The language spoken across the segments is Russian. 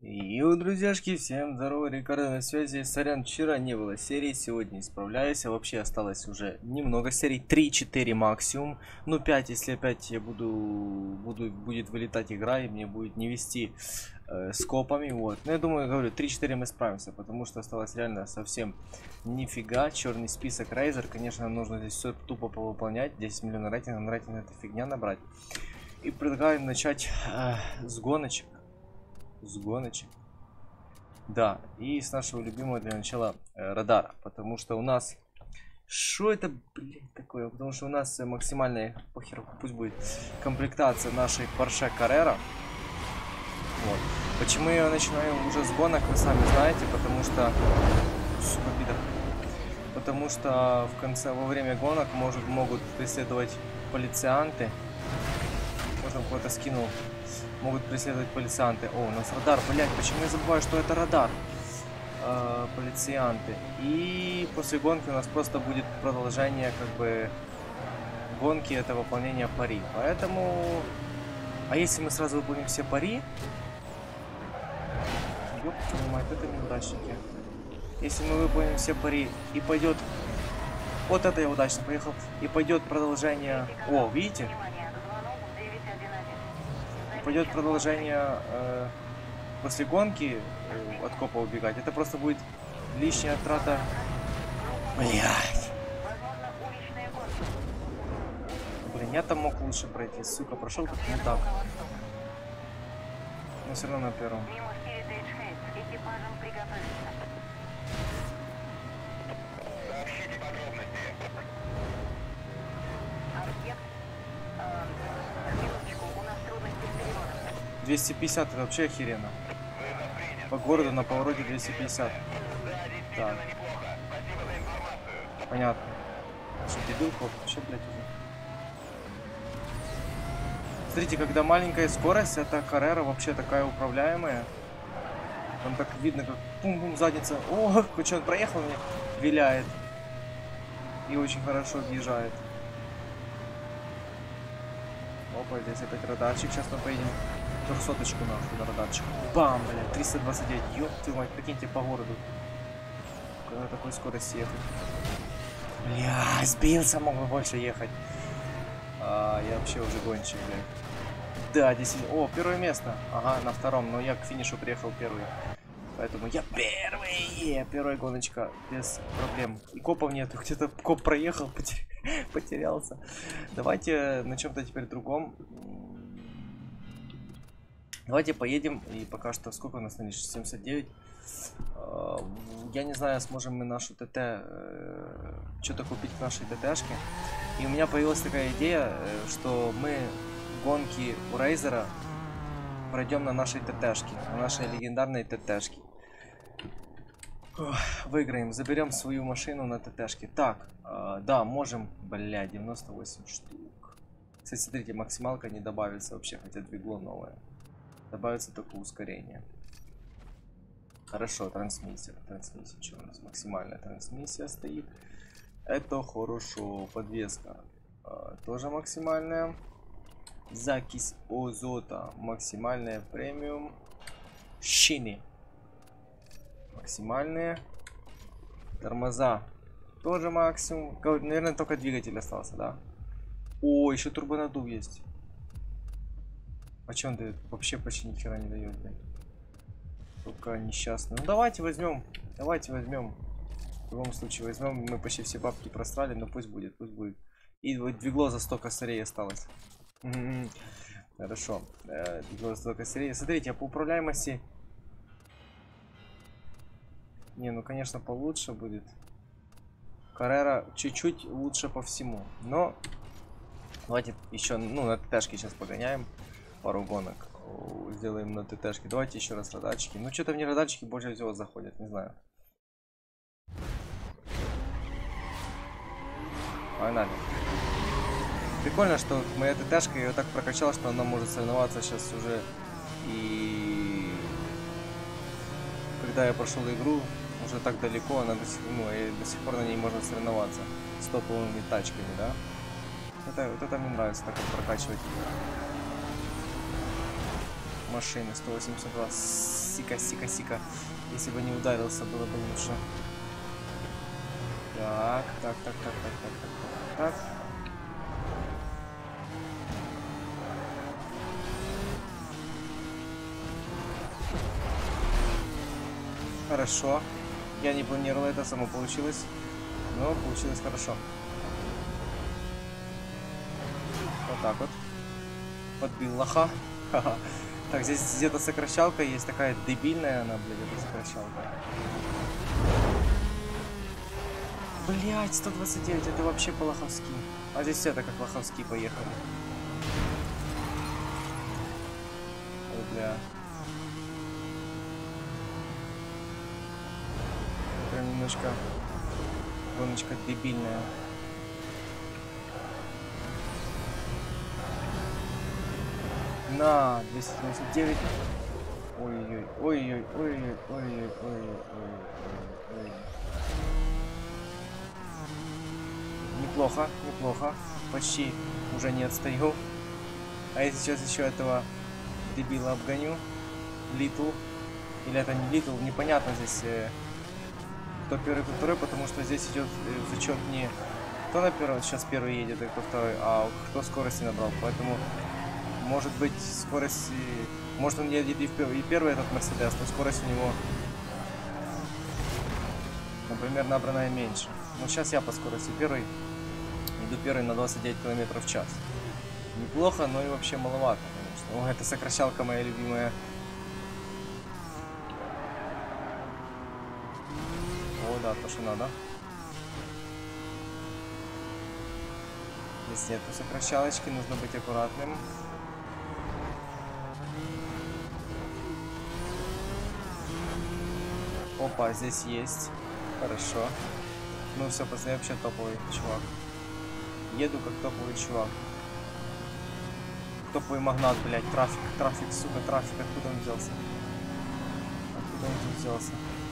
Йоу, друзьяшки, всем здорово, Рикардо на связи. Сорян, вчера не было серии, сегодня исправляюсь. А вообще осталось уже немного серий, 3-4 максимум. Ну 5, если опять я будет вылетать игра и мне будет не вести с копами, вот. Но я думаю, говорю, 3-4 мы справимся, потому что осталось реально совсем нифига. Черный список Razer, конечно, нужно здесь все тупо повыполнять. 10 миллионов рейтинга, рейтинг это фигня набрать. И предлагаю начать с гоночек. Да, и с нашего любимого для начала радара, потому что у нас... Что это, блин, такое? Потому что у нас максимальная, похер, пусть будет, комплектация нашей Porsche Carrera. Вот. Почему я начинаю уже с гонок, вы сами знаете, потому что... Сука, пидор. Потому что в конце, во время гонок могут преследовать полицианты. Можно кого-то скинул. Могут преследовать полицианты. О, у нас радар, блять, почему я забываю, что это радар? Полицианты. И после гонки у нас просто будет продолжение, как бы, гонки, это выполнение пари. Поэтому... А если мы сразу выполним все пари... Ёп, твою мать, это неудачники. Если мы выполним все пари и пойдет... Вот это я удачно поехал. И пойдет продолжение... О, видите? Пойдет продолжение после гонки от копа убегать, это просто будет лишняя трата. Блять. Блин, я там мог лучше пройти, сука, прошел как не так. Но все равно на первом. 250 это вообще охеренно. По городу на повороте 250. Так. Понятно. Что, дебил, хоп? Что, блядь, уже? Смотрите, когда маленькая скорость, эта Carrera вообще такая управляемая. Там так видно, как пум-пум задница. О, хоть он проехал, мне виляет. И очень хорошо въезжает. Опа, здесь опять радарчик. Сейчас мы поедем 300-очку нахуй на радарчик. Бам, блядь, 329. Ёб твою мать, прикиньте по городу. Когда такой скорости ехать. Бля, сбился, мог бы больше ехать. Я вообще уже гонщик, блядь. Да, действительно. О, первое место. Ага, на втором, но я к финишу приехал первый. Поэтому я первый. Первая гоночка без проблем. И копов нету. Где-то коп проехал, потерялся. Давайте на чем-то теперь другом. Давайте поедем, и пока что, сколько у нас на 79. Я не знаю, сможем мы нашу ТТ, что-то купить к нашей ТТшке. И у меня появилась такая идея, что мы гонки у Рейзера пройдем на нашей ТТшке, на нашей легендарной ТТшке. Выиграем, заберем свою машину на ТТшке. Так, да, можем, бля, 98 штук. Кстати, смотрите, максималка не добавится вообще, хотя двигло новое. Добавится только ускорение. Хорошо, трансмиссия. Трансмиссия, что у нас? Максимальная трансмиссия стоит. Это хорошо. Подвеска тоже максимальная. Закись азота максимальная. Премиум. Шины максимальные. Тормоза тоже максимум. Наверное, только двигатель остался, да? О, еще турбонаддув есть. А че он дает? Вообще почти ни хера не дает, блядь. Только несчастный. Ну давайте возьмем. Давайте возьмем. В любом случае возьмем. Мы почти все бабки просрали, но пусть будет, пусть будет. И вот двигло за 100 косарей осталось. Хорошо. Двигло за 100 косарей. Смотрите, а по управляемости... Не, ну конечно получше будет. Carrera чуть-чуть лучше по всему. Но... Давайте еще, ну, на ТТшке сейчас погоняем. Пару гонок сделаем на ТТшке. Давайте еще раз радарчики. Ну, что-то мне радарчики больше всего заходят, не знаю. Погнали. Прикольно, что моя ТТшка ее так прокачала, что она может соревноваться сейчас уже. И когда я прошел игру, уже так далеко, она до сих пор на ней можно соревноваться с топовыми тачками, да? Вот это мне нравится, так вот прокачивать машины. 182. Сика, сика, сика. Если бы не ударился, было бы лучше. Так, так, так, так, так, так, так, так, так. Хорошо. Я не планировал, это само получилось. Но получилось хорошо. Вот так вот. Подбил лоха. Ха-ха. Так, здесь где-то сокращалка есть, такая дебильная она, блядь, эта сокращалка. Блять, 129, это вообще по-лоховски. А здесь все это как лоховски поехали. Ой, бля. Прям немножко гоночка дебильная. На 279. Ой-ой-ой, ой-ой-ой, ой-ой-ой, ой-ой-ой. Неплохо, неплохо. Почти уже не отстаю. А я сейчас еще этого дебила обгоню. Литл. Или это не Литл, непонятно здесь кто первый, кто второй, потому что здесь идет зачет не кто на первом, сейчас первый едет, и кто второй, а кто скорости набрал. Поэтому может быть скорость, может он едет и первый этот Мерседес, но скорость у него, например, набранная меньше. Но сейчас я по скорости первый, иду первый на 29 км в час. Неплохо, но и вообще маловато, конечно. О, это сокращалка моя любимая. О, да, то, что надо. Здесь нету сокращалочки, нужно быть аккуратным. Опа, здесь есть. Хорошо. Ну все, пацаны, я вообще топовый чувак. Еду как топовый чувак. Топовый магнат, блядь. Трафик, трафик, сука, трафик. Откуда он взялся? Откуда он тут взялся?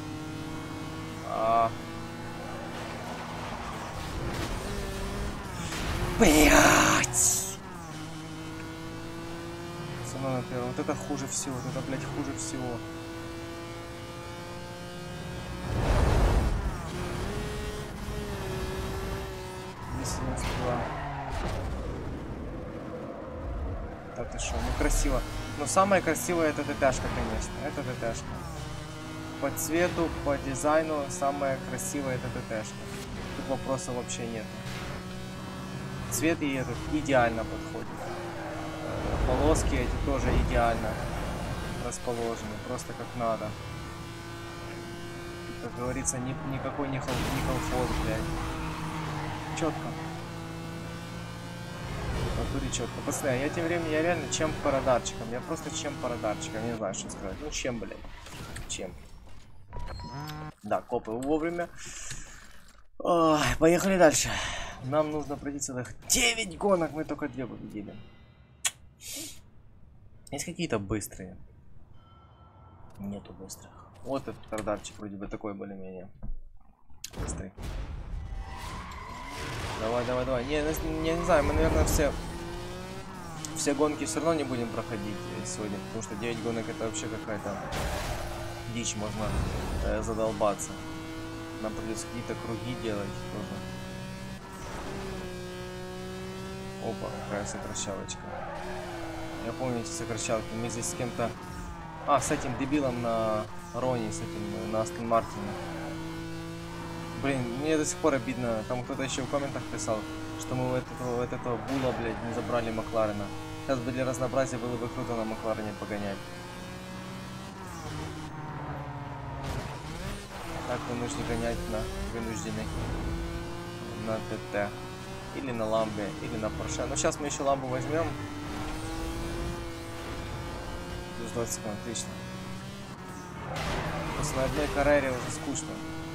Блять! Сама на первом. Вот это хуже всего. Вот это, блядь, хуже всего. Так, ты шо? Ну красиво. Но самое красивое это ТТшка, конечно. Это ТТшка. По цвету, по дизайну самое красивое это ТТшка. Тут вопросов вообще нет. Цвет и этот идеально подходит. Полоски эти тоже идеально расположены. Просто как надо. Как говорится, никакой не халфот, блядь. Четко. Четко. Пацаны, я тем временем, я реально чем по радарчикам. Я просто чем по радарчикам. Не знаю, что сказать. Ну, чем, блядь. Чем. Да, копы вовремя. Ой, поехали дальше. Нам нужно пройти целых 9 гонок. Мы только 2 победили. Есть какие-то быстрые? Нету быстрых. Вот этот радарчик вроде бы такой более-менее. Быстрый. Давай, давай, давай. Не знаю, мы, наверное, все гонки все равно не будем проходить сегодня, потому что 9 гонок это вообще какая-то дичь, можно задолбаться. Нам придется какие-то круги делать тоже. Опа, какая сокращалочка. Я помню эти сокращалки. Мы здесь с кем-то... А, с этим дебилом на Роне, с этим, на Астон Мартине. Блин, мне до сих пор обидно. Там кто-то еще в комментах писал, что мы вот этого Була, блядь, не забрали Макларена. Сейчас бы для разнообразия было бы круто на Макларене погонять. Так вынуждены гонять на ТТ. Или на Ламбе, или на Порше. Но сейчас мы еще Ламбу возьмем. Плюс 20 секунд, отлично. После одной карьере уже скучно.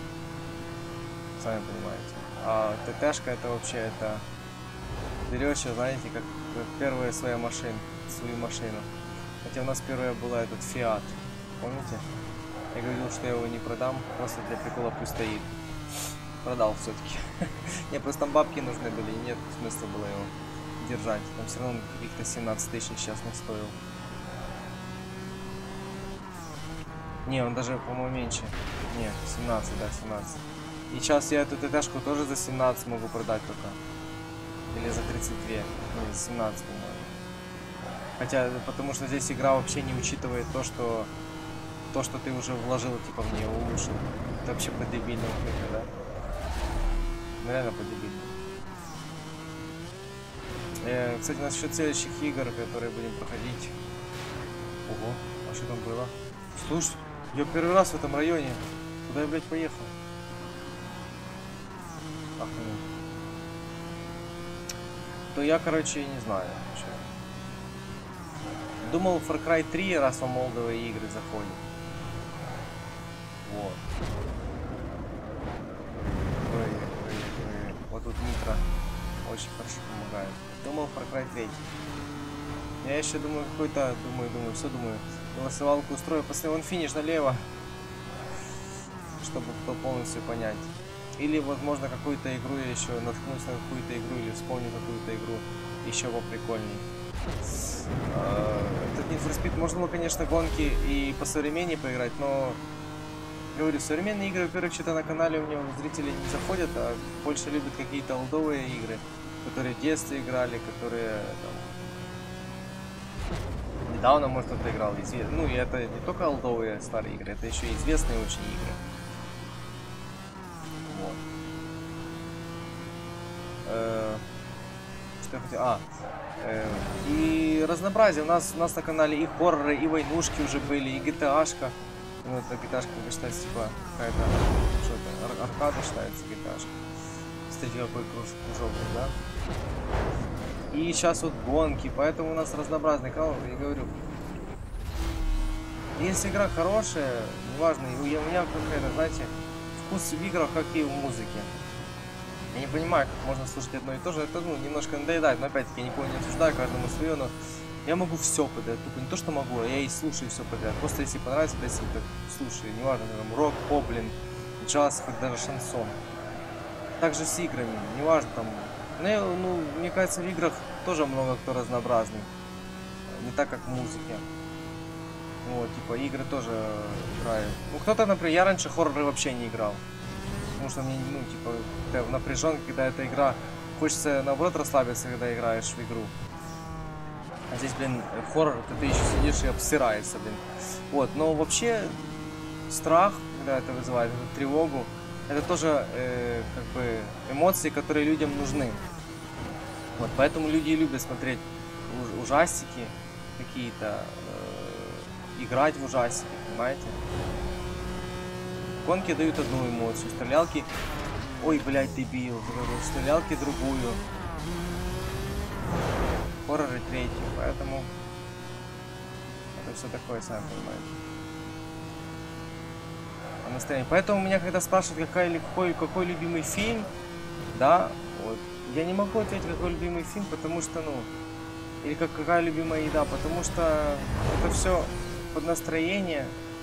Сами понимаете. А ТТшка это вообще это... Берешь, знаете, как первая свою машину. Хотя у нас первая была этот Фиат. Помните? Я говорил, что я его не продам, просто для прикола пусть стоит. Продал все-таки. Мне просто там бабки нужны были, и нет смысла было его держать. Там все равно каких-то 17 тысяч сейчас не стоил. Не, он даже, по-моему, меньше. Не, 17, да, 17. И сейчас я эту ТТшку тоже за 17 могу продать только. Или за 32. Ну, за 17, по-моему. Хотя, потому что здесь игра вообще не учитывает то, что ты уже вложил, типа, в нее, улучшил. Это вообще по-дебильному, да? Ну, реально по-дебильному. Кстати, насчет следующих игр, которые будем проходить. Ого, а что там было? Слушай, я первый раз в этом районе. Куда я, блядь, поехал? Ах, ну. То я, короче, не знаю. Что. Думал, Far Cry 3 раз во молдовые игры заходит. Вот. Вот тут нитро очень хорошо помогает. Думал, Far Cry 3. Я еще думаю, какой-то, все думаю. Голосовалку устрою, после вон финиш налево. Чтобы полностью понять. Или, возможно, какую-то игру я еще наткнусь на какую-то игру, или вспомню какую-то игру еще поприкольней. Этот Need for Speed можно было, конечно, гонки и по современнее поиграть, но говорю, современные игры, во-первых, что-то на канале у него зрители не заходят, а больше любят какие-то олдовые игры, которые в детстве играли, которые там, недавно, может, кто-то играл. Ну, и это не только олдовые старые игры, это еще и известные очень игры. Вот. Что я хотел? И разнообразие. У нас на канале и хорроры, и войнушки уже были, и GTA-шка. Ну, это GTA-шка, как считается, типа, какая-то, что это, аркада считается, GTA-шка. Смотрите, какой кружок, да? И сейчас вот гонки, поэтому у нас разнообразный канал, я говорю. Если игра хорошая, неважно, у меня какая-то, знаете, вкус в играх, как и в музыке. Я не понимаю, как можно слушать одно и то же. Это, ну, немножко надоедает, но опять-таки я никого не осуждаю, каждому свое, но я могу все подряд. Тупо не то, что могу, а я и слушаю все подряд. Просто если понравится, если так слушаю, неважно, там рок, поп, блин, джаз, хоть даже шансон. Также с играми, неважно там. Ну, мне кажется, в играх тоже много кто разнообразный. Не так, как в музыке. Вот, типа, игры тоже играю. Ну, кто-то, например, я раньше хорроры вообще не играл. Потому что мне, ну, типа, в напряженке, когда эта игра, хочется, наоборот, расслабиться, когда играешь в игру. А здесь, блин, хоррор, ты еще сидишь и обсираешься, блин. Вот, но вообще, страх, когда это вызывает, эту тревогу, это тоже, как бы, эмоции, которые людям нужны. Вот, поэтому люди любят смотреть ужастики какие-то, играть в ужастики, понимаете? Гонки дают одну эмоцию, стрелялки... Ой, блядь, дебил. Стрелялки другую. Хорроры третью, поэтому... Это все такое, сами понимаете. А настроение. Поэтому меня когда спрашивают, какой любимый фильм, да, вот, я не могу ответить, какой любимый фильм, потому что, ну... Или какая любимая еда, потому что это все под настроение.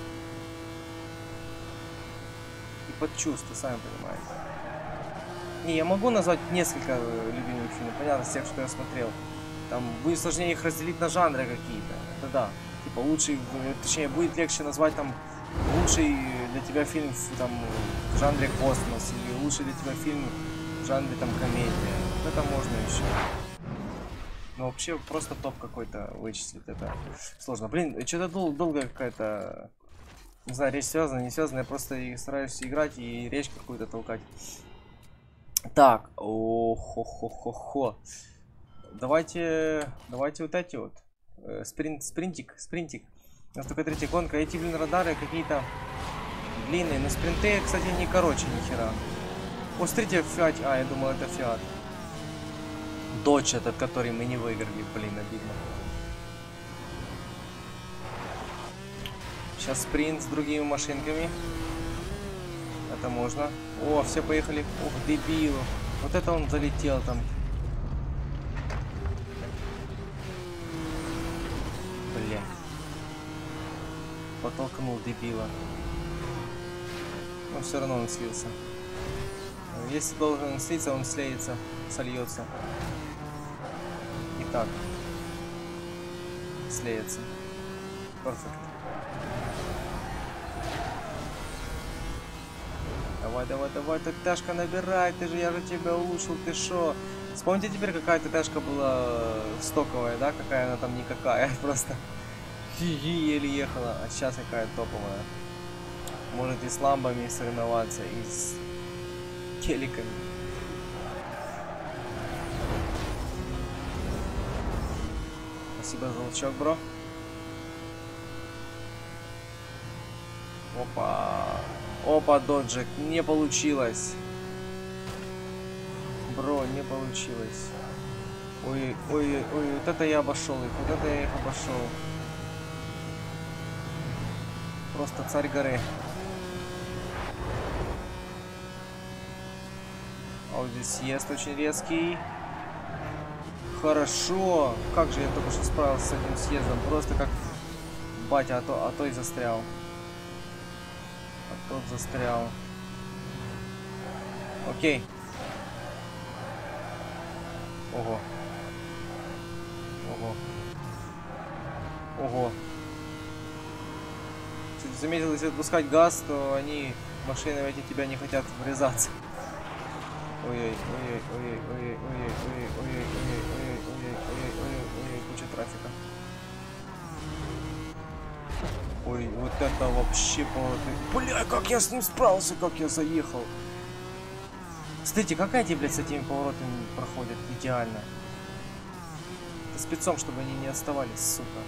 Под чувства, сами понимаете. Не, я могу назвать несколько любимых фильмов, понятно, с тех, что я смотрел. Там будет сложнее их разделить на жанры какие-то. Это да. Типа лучший, точнее, будет легче назвать там лучший для тебя фильм там в жанре космос, или лучший для тебя фильм в жанре там комедия. Это можно еще. Но вообще просто топ какой-то вычислить, это сложно. Блин, что-то долго какая-то... Не знаю, речь связана, не связана, я просто стараюсь играть и речь какую-то толкать. Так, о-хо-хо-хо-хо. Давайте вот эти вот. Спринтик. У нас только третья гонка. Эти, блин, радары какие-то длинные, но спринты, кстати, не короче ни хера. О, смотрите, Фиат. А, я думал, это Фиат. Додж этот, который мы не выиграли, блин, обидно. Сейчас спринт с другими машинками. Это можно. О, все поехали. Ух, дебил. Вот это он залетел там. Бля. Подтолкнул дебила. Но все равно он слился. Если должен слиться, он слеется, сольется. Итак. Слеется. Перфект. Давай, давай, давай, ТТшка набирай, я же тебя улучшил, ты шо? Вспомните теперь, какая ТТшка была стоковая, да? Какая она там никакая, просто еле ехала. А сейчас какая топовая. Можете с ламбами соревноваться и с келиками. Спасибо за лучок, бро. Опа. Опа, доджик. Не получилось. Бро, не получилось. Ой, ой, ой, вот это я обошел их. Вот это я их обошел. Просто царь горы. А вот здесь съезд очень резкий. Хорошо. Как же я только что справился с этим съездом. Просто как батя, а то и застрял. А тот застрял. Окей. Ого. Ого. Ого. Кстати, заметил, если отпускать газ, то они, машины эти, тебя не хотят врезаться. Ой-ой, ой-ой, ой-ой, ой-ой, ой-ой, ой-ой, ой-ой, ой-ой, ой-ой, ой-ой, ой-ой, ой-ой, куча трафика. Ой, вот это вообще повороты. Бля, как я с ним справился, как я заехал. Кстати, как эти, блядь, с этими поворотами проходят идеально? Это спецом, чтобы они не отставались, сука.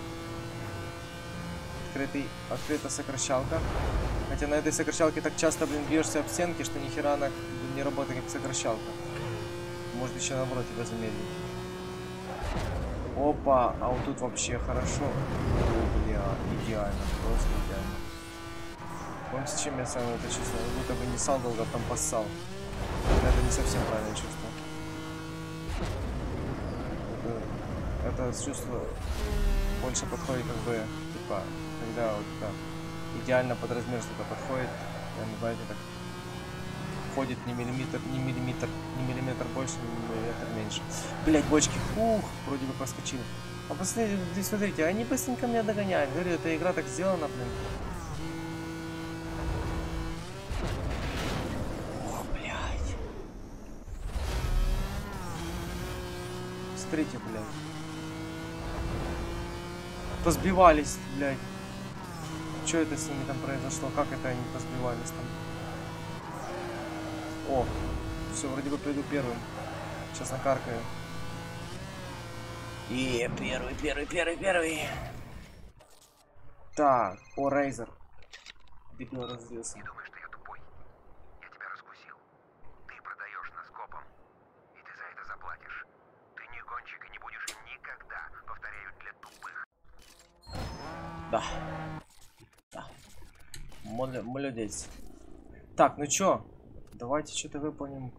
Открыта сокращалка. Хотя на этой сокращалке так часто, блин, бьешься об стенки, что нихера она не работает как сокращалка. Может еще наоборот тебя замедлить. Опа, а вот тут вообще хорошо. О, бля, идеально, просто идеально. Помните, с чем я сам это чувствую? Как будто бы не сал долго, там поссал. Это не совсем правильное чувство. Это чувство больше подходит как бы, типа, когда вот так идеально под размер что-то подходит, знаете, так ходит не миллиметр больше, не миллиметр меньше. Блять, бочки, ух, вроде бы проскочил. А посмотрите, смотрите, они быстренько меня догоняют. Говорю, эта игра так сделана, блин. Ох, блядь. Смотрите, блядь. Позбивались, блядь. Что это с ними там произошло? Как это они позбивались там? О, все, вроде бы приду первым. Сейчас накаркаю. И первый. Так, о, Рейзер. Дебил разлился. Не думай, что я тупой. Я тебя раскусил. Ты продаешь нас копам, и ты за это заплатишь. Ты не гонщик и не будешь им никогда. Повторяю, для тупых. Да. Да. Молодец. Так, ну чё? Давайте что-то выполним.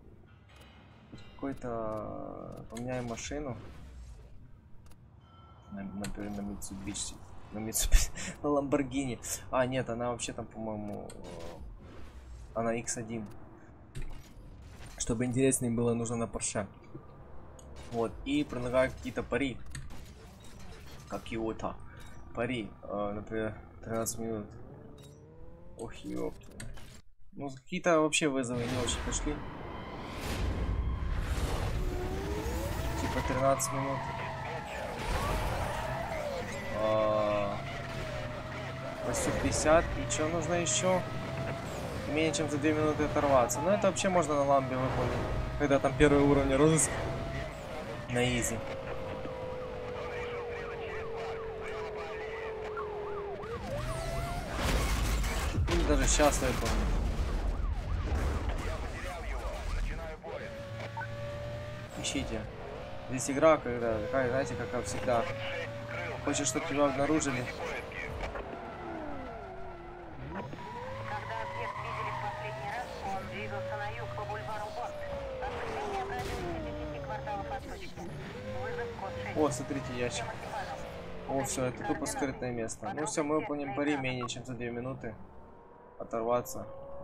Какой-то... Поменяем машину. Например, на Mitsubishi. На Lamborghini. А, нет, она вообще там, по-моему... Она X1. Чтобы интереснее было, нужно на Porsche. Вот. И предлагаю какие-то пари. Какие-то пари. Например, 13 минут. Ох, ёпта. Ну, какие-то вообще вызовы не очень пошли. Типа 13 минут. По 150. И что нужно еще? Менее чем за 2 минуты оторваться. Но это вообще можно на ламбе выполнить. Когда там первый уровень розыск. На изи. Или даже сейчас выполнить. Ищите. Здесь игра, когда, такая, знаете, как всегда. Хочешь, чтобы тебя обнаружили? Когда объект видели в последний раз, он двигался на юг по бульвару Борт. Воскресенье обратился 10 кварталов от точки. Вызов код 6. О, смотрите, ящик. О, все, это тупо скрытное место. Ну все, мы выполним пари менее чем за 2 минуты. Оторваться.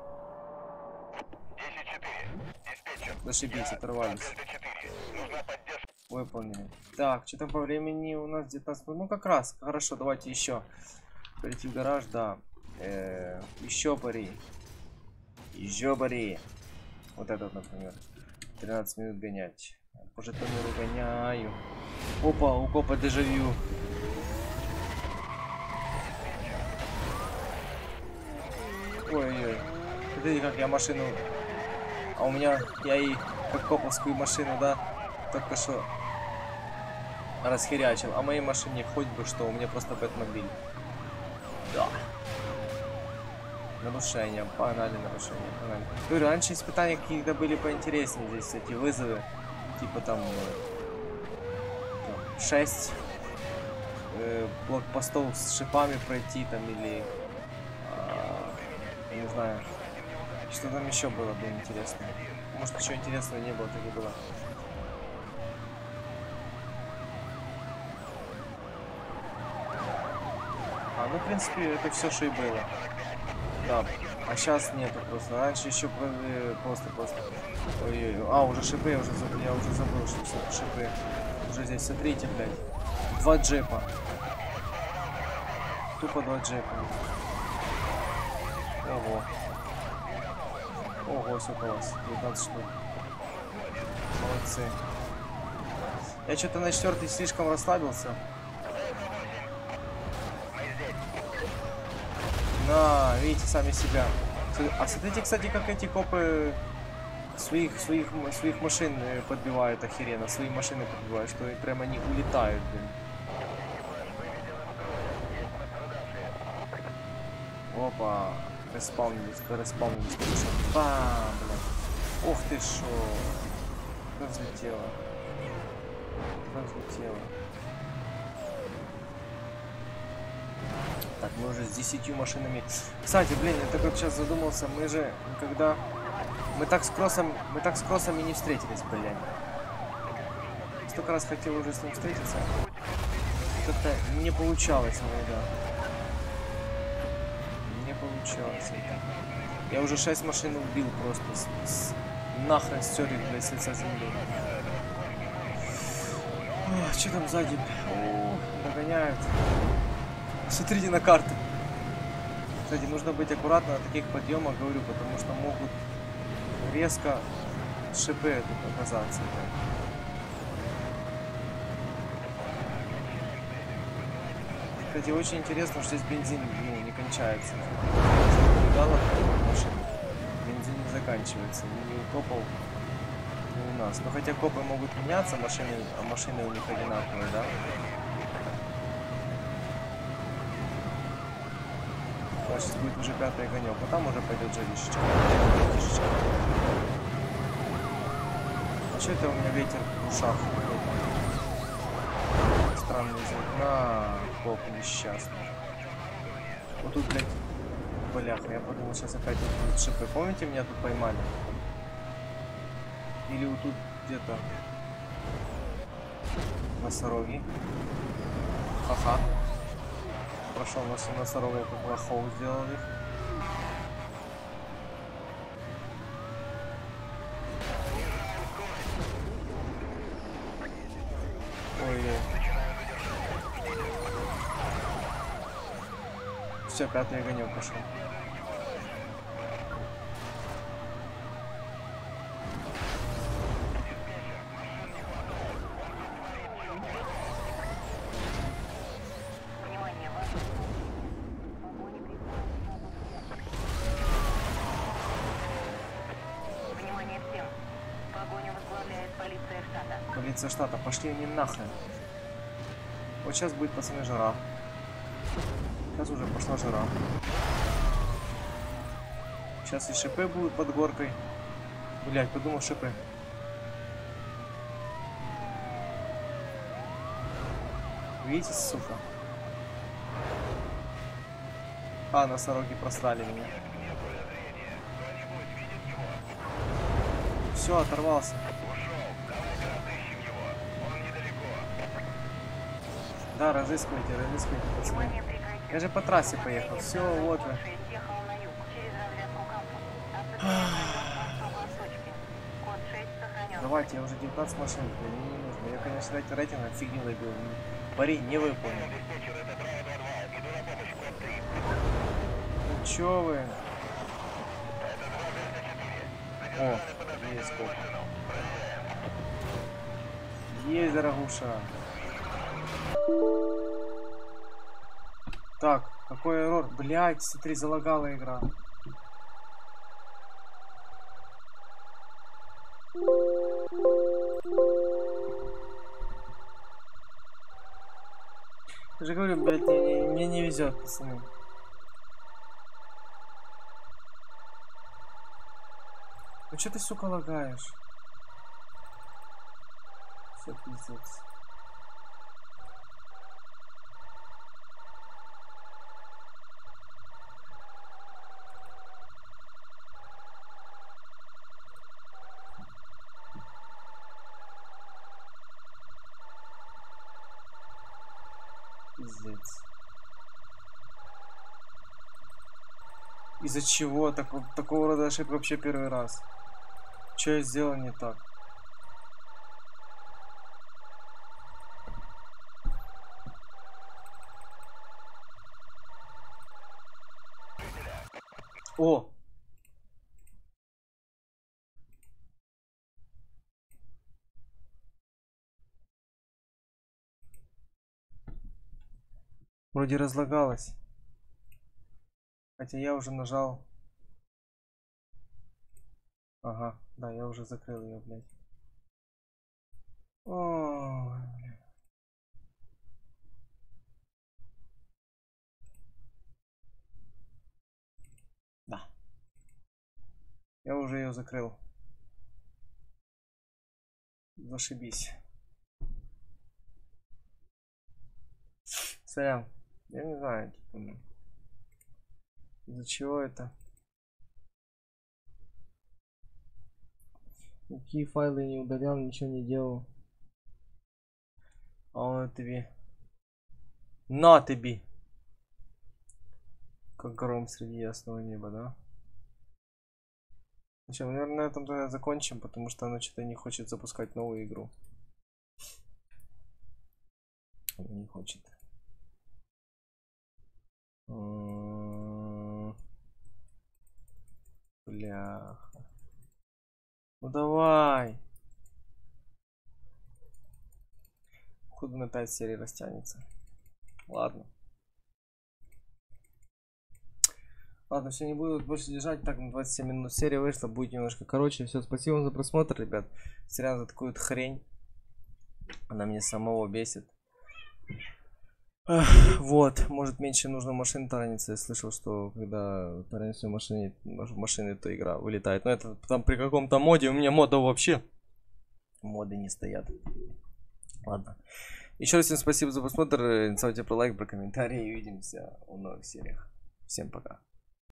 10-4. Зашибись, оторвались. Выполнили. Так, что там по времени у нас 19 минут? Ну как раз, хорошо, давайте еще. Перейти в гараж, да. Еще пари. Жёбари. Вот этот, например. 13 минут гонять. По жетонеру гоняю. Опа, у копа дежавю. Ой-ой-ой. Смотрите, как я машину... А у меня... Я и как коповскую машину, да? Только что расхерячил. А моей машине хоть бы что. У меня просто Бэтмобиль. Да. Нарушения. Погнали нарушения. Погнали. Говорю, раньше испытания какие-то были поинтереснее здесь. Эти вызовы. Типа там... 6 блокпостов с шипами пройти там или... не знаю. Что там еще было бы интересно. Может, ничего интересного не было, так и было. Ну, в принципе, это все, что и было. Да. А сейчас нету просто. Раньше еще просто. Ой-ой-ой. А, уже шипы, я уже забыл, что все шипы. Уже здесь, смотрите, блядь. 2 джепа. Тупо 2 джепа. Ого. Ого, сколько у вас? 19 штук. Молодцы. Я что-то на 4-й слишком расслабился. На, видите, сами себя. А смотрите, кстати, как эти копы своих машин подбивают охеренно. Свои машины подбивают, что прямо они улетают, блин. Опа. Респаунились. Бам, блин. Ух ты шо. Разлетело. Так, мы уже с 10 машинами. Кстати, блин, я так вот сейчас задумался, мы же когда... Мы так с кроссом и не встретились, блин. Столько раз хотел уже с ним встретиться. Как-то не получалось иногда. Не получалось это. Я уже 6 машин убил просто. Нахрен стер их, блядь, с лица земли. Что там сзади? О, догоняют. Смотрите на карту. Кстати, нужно быть аккуратно на таких подъемах, говорю, потому что могут резко шипы тут оказаться. Кстати, очень интересно, что здесь бензин не кончается. Бензин не заканчивается. Ни у копов, ни у нас. Но хотя копы могут меняться, машины у них одинаковые, да? Сейчас будет уже 5-й огонек, а там уже пойдет жалишечка. А что это у меня ветер в ушах? Странный звук. На, коп несчастный. Вот тут, блядь, бляха. Я подумал, сейчас опять вот будут шипы. Помните, меня тут поймали? Или вот тут где-то носороги. Ха-ха. Прошел носорога, как лохов сделал их. Ой-ой. Все, 5-й огонек пошел. Полиция штата, пошли они нахрен. Вот сейчас будет, пацаны, жара. Сейчас уже пошла жара. Сейчас и шипы будут под горкой. Блять, подумал, шипы. Видите, сука? А, носороги просрали меня. Все, оторвался. Да, разыскивайте, пацаны. Я же по трассе поехал. Все, вот вы. Давайте, я уже 19 машин, мне не нужно. Я, конечно, эти рейтинг фигню добил. Парень не выполнил. Ну чё вы? О, есть скоп. Есть, дорогуша. Так, какой эррор? Блять, смотри, залагала игра. Я же говорю, блядь, мне не везет, пацаны. Ну что ты, сука, лагаешь? Все, пиздец. Пиздец. Из-за чего? Такого рода ошибка вообще первый раз. Что я сделал не так? О! Вроде разлагалось. Хотя я уже нажал. Ага, да, я уже закрыл ее, блядь. О, да. Я уже ее закрыл. Зашибись. Сорян. Я не знаю, типа, из-за чего это. Какие файлы не удалял, ничего не делал. А он тебе. На тебе! Как гром среди ясного неба, да? Ну что, мы, наверное, на этом тогда закончим, потому что она что-то не хочет запускать новую игру. Она не хочет. Бляха. Ну давай. Походу на 5 серий растянется. Ладно. Ладно, все, не буду больше держать. Так, на 27 минут серия вышла. Будет немножко короче. Все, спасибо вам за просмотр, ребят. Сорян за такую хрень. Она мне самого бесит. Вот, может меньше нужно машин тараниться. Я слышал, что когда таранишься в машине, то игра вылетает. Но это там при каком-то моде. У меня модов вообще. Моды не стоят. Ладно. Еще раз всем спасибо за просмотр. Не забывайте про лайк, про комментарии. Увидимся в новых сериях. Всем пока.